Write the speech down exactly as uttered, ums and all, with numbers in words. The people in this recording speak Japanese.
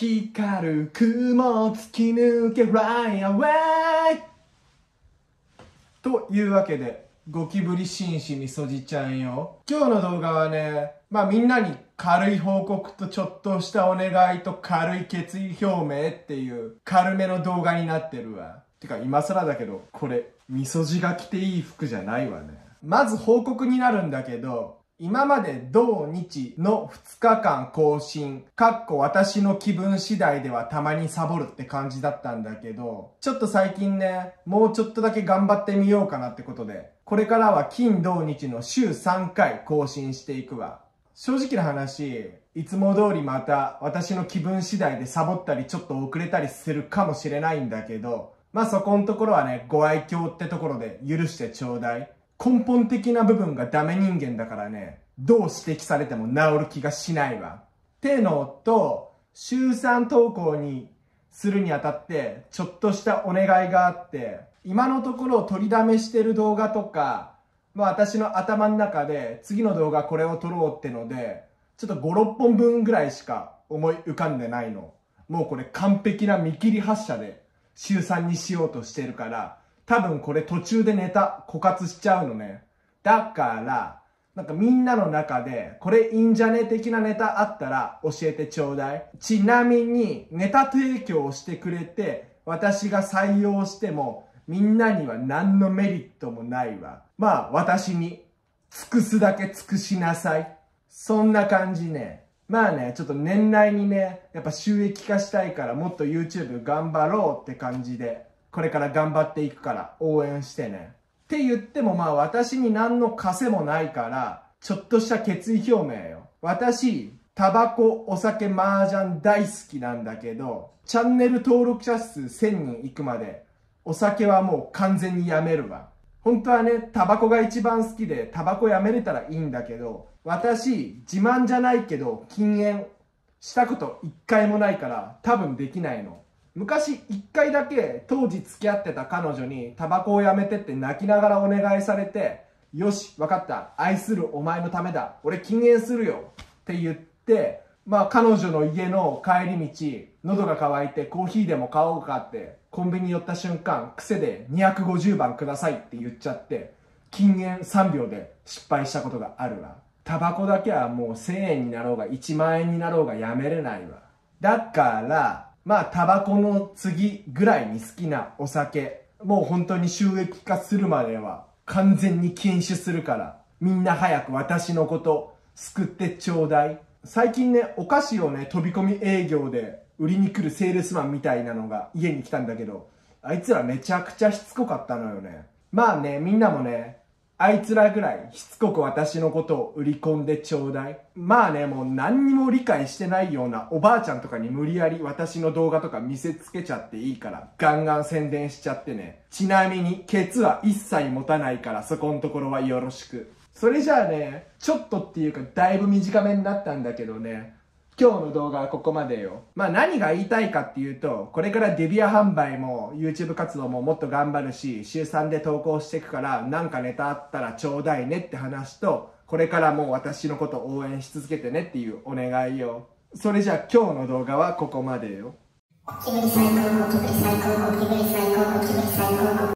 光る雲突き抜け Fly away というわけで、ゴキブリ紳士みそじちゃんよ。今日の動画はね、まあみんなに軽い報告とちょっとしたお願いと軽い決意表明っていう軽めの動画になってるわ。てか今更だけど、これみそじが着ていい服じゃないわね。まず報告になるんだけど、今まで土日のふつかかん更新、かっこ私の気分次第ではたまにサボるって感じだったんだけど、ちょっと最近ね、もうちょっとだけ頑張ってみようかなってことで、これからは金土日の週さんかい更新していくわ。正直な話、いつも通りまた私の気分次第でサボったりちょっと遅れたりするかもしれないんだけど、まあそこのところはね、ご愛嬌ってところで許してちょうだい。根本的な部分がダメ人間だからね、どう指摘されても治る気がしないわ。ってのと、週さん投稿にするにあたって、ちょっとしたお願いがあって、今のところ取りだめしてる動画とか、まあ私の頭の中で次の動画これを撮ろうってので、ちょっとご、ろっぽんぶんぐらいしか思い浮かんでないの。もうこれ完璧な見切り発車で週さんにしようとしてるから、多分これ途中でネタ枯渇しちゃうのね。だから、なんかみんなの中でこれいいんじゃね的なネタあったら教えてちょうだい。ちなみにネタ提供してくれて私が採用してもみんなには何のメリットもないわ。まあ私に尽くすだけ尽くしなさい。そんな感じね。まあね、ちょっと年内にね、やっぱ収益化したいからもっと YouTube 頑張ろうって感じで。これから頑張っていくから応援してね。って言ってもまあ私に何の稼もないから、ちょっとした決意表明よ。私、タバコ、お酒、麻雀大好きなんだけど、チャンネル登録者数せんにんいくまで、お酒はもう完全にやめるわ。本当はね、タバコが一番好きで、タバコやめれたらいいんだけど、私、自慢じゃないけど、禁煙したこと一回もないから、多分できないの。昔一回だけ当時付き合ってた彼女にタバコをやめてって泣きながらお願いされて、よし、わかった。愛するお前のためだ。俺禁煙するよ。って言って、まあ彼女の家の帰り道、喉が渇いてコーヒーでも買おうかって、コンビニ寄った瞬間、癖でにひゃくごじゅうばんくださいって言っちゃって、禁煙さんびょうで失敗したことがあるわ。タバコだけはもうせんえんになろうがいちまんえんになろうがやめれないわ。だから、まあ、タバコの次ぐらいに好きなお酒。もう本当に収益化するまでは完全に禁酒するから、みんな早く私のこと救ってちょうだい。最近ね、お菓子をね、飛び込み営業で売りに来るセールスマンみたいなのが家に来たんだけど、あいつらめちゃくちゃしつこかったのよね。まあね、みんなもね、あいつらぐらいしつこく私のことを売り込んでちょうだい。まあね、もう何にも理解してないようなおばあちゃんとかに無理やり私の動画とか見せつけちゃっていいから、ガンガン宣伝しちゃってね。ちなみに、ケツは一切持たないから、そこのところはよろしく。それじゃあね、ちょっとっていうかだいぶ短めになったんだけどね、今日の動画はここまでよ。まあ何が言いたいかっていうと、これからデビュア販売も YouTube 活動ももっと頑張るし、週さんで投稿していくから、なんかネタあったらちょうだいねって話と、これからも私のこと応援し続けてねっていうお願いよ。それじゃあ今日の動画はここまでよ。